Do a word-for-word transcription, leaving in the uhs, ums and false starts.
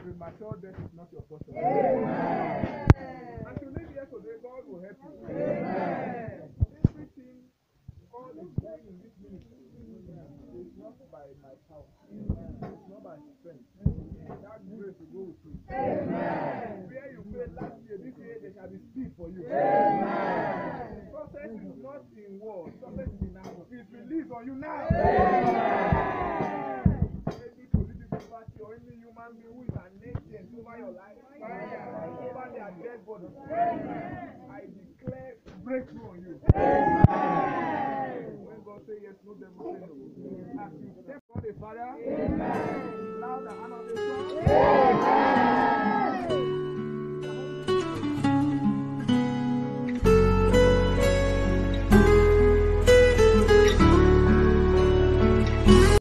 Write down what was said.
premature death is not your portion. Amen. As you live here today, God will help you. Amen. Everything God is doing in this ministry is not by my power. It's not by strength. That grace will go with you. Amen. Where you prayed last year, this year there shall be speed for you. Amen. Success is not in words. Success is in action. It's released on you now. Amen. Any political party or any human being who is an agent over your life, over their dead body, I declare breakthrough on you. Amen. When God says yes, no devil say no. As you step on the Father,